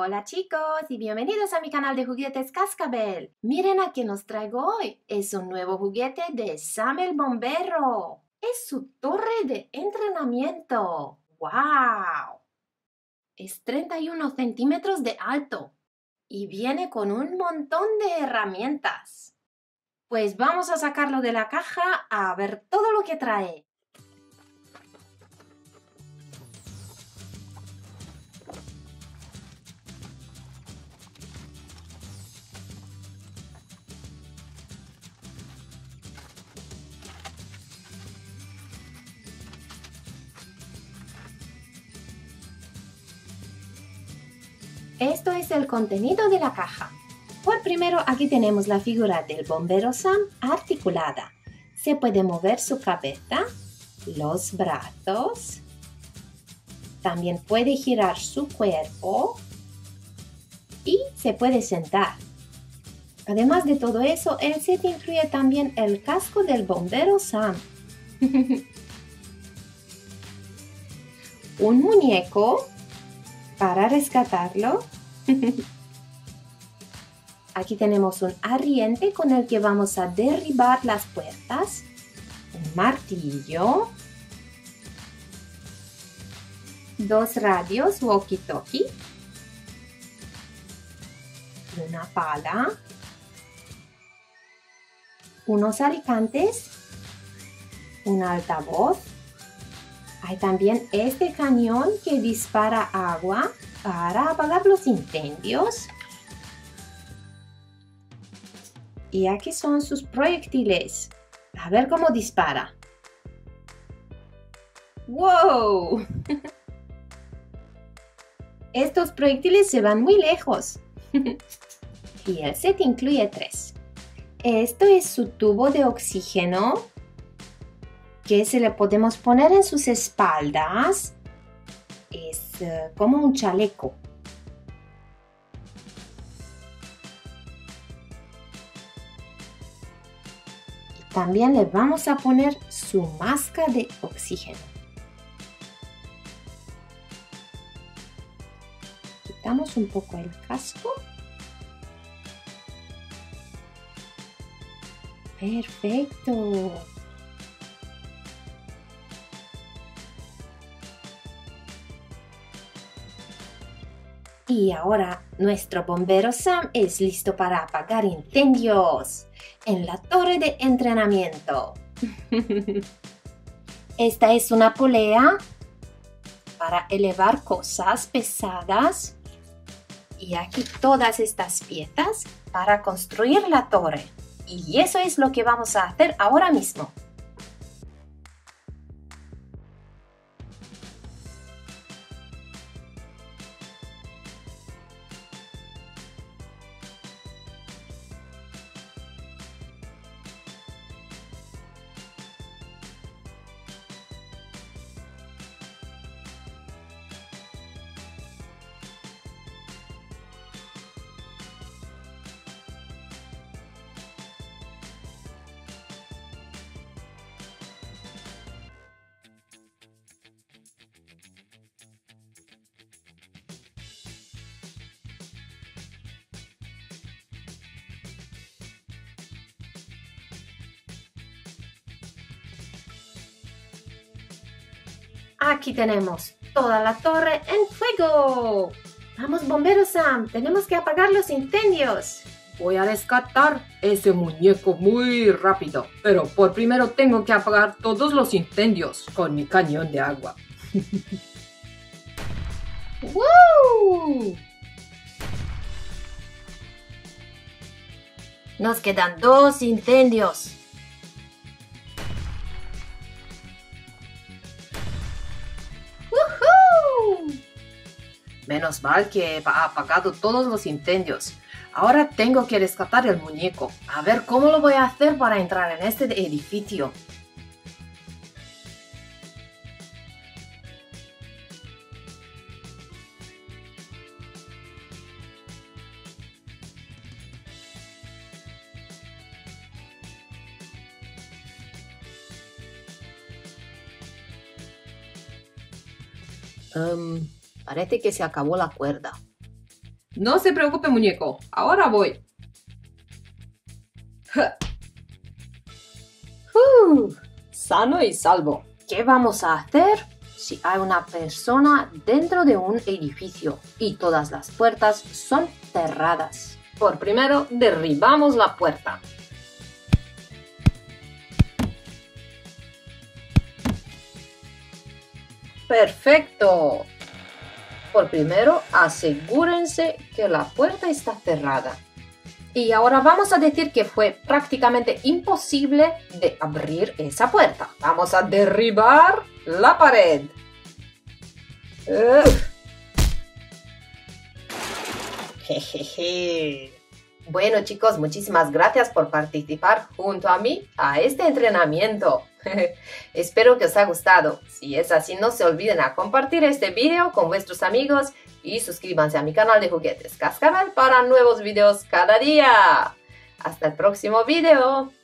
Hola chicos y bienvenidos a mi canal de juguetes Cascabel. Miren a qué nos traigo hoy. Es un nuevo juguete de Sam el Bombero. Es su torre de entrenamiento. ¡Wow! Es 31 centímetros de alto y viene con un montón de herramientas. Pues vamos a sacarlo de la caja a ver todo lo que trae. Esto es el contenido de la caja. Por primero, aquí tenemos la figura del bombero Sam articulada. Se puede mover su cabeza, los brazos. También puede girar su cuerpo y se puede sentar. Además de todo eso, el set incluye también el casco del bombero Sam. Un muñeco para rescatarlo. Aquí tenemos un arriente con el que vamos a derribar las puertas, un martillo, dos radios walkie-talkie, una pala, unos alicantes, un altavoz. Hay también este cañón que dispara agua para apagar los incendios. Y aquí son sus proyectiles. A ver cómo dispara. ¡Wow! Estos proyectiles se van muy lejos. Y el set incluye 3. Esto es su tubo de oxígeno que se le podemos poner en sus espaldas. Es como un chaleco. Y también le vamos a poner su máscara de oxígeno. Quitamos un poco el casco. Perfecto. Y ahora nuestro bombero Sam es listo para apagar incendios en la torre de entrenamiento. Esta es una polea para elevar cosas pesadas. Y aquí todas estas piezas para construir la torre. Y eso es lo que vamos a hacer ahora mismo. Aquí tenemos toda la torre en fuego. Vamos, bombero Sam, tenemos que apagar los incendios. Voy a rescatar ese muñeco muy rápido, pero por primero tengo que apagar todos los incendios con mi cañón de agua. ¡Woo! Nos quedan 2 incendios. Menos mal que he apagado todos los incendios. Ahora tengo que rescatar el muñeco. A ver cómo lo voy a hacer para entrar en este edificio. Parece que se acabó la cuerda. No se preocupe, muñeco. Ahora voy. Sano y salvo. ¿Qué vamos a hacer si hay una persona dentro de un edificio y todas las puertas son cerradas? Por primero, derribamos la puerta. ¡Perfecto! Por primero, asegúrense que la puerta está cerrada. Y ahora vamos a decir que fue prácticamente imposible de abrir esa puerta. Vamos a derribar la pared. Jejeje. Bueno, chicos, muchísimas gracias por participar junto a mí a este entrenamiento. Espero que os haya gustado. Si es así, no se olviden a compartir este video con vuestros amigos y suscríbanse a mi canal de juguetes Cascabel para nuevos videos cada día. Hasta el próximo video.